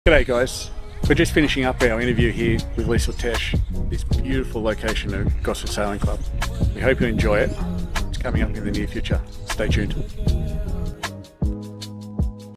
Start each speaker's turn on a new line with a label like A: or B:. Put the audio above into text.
A: G'day guys, we're just finishing up our interview here with Liesl Tesch, this beautiful location of Gosford Sailing Club. We hope you enjoy it. It's coming up in the near future. Stay tuned.